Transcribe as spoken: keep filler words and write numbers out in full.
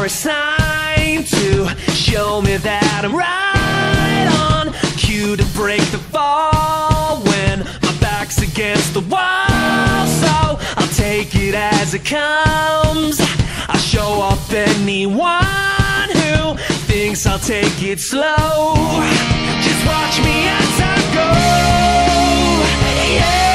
a sign to show me that I'm right on cue to break the fall when my back's against the wall. So I'll take it as it comes. I'll show off anyone who thinks I'll take it slow. Just watch me as I go, yeah.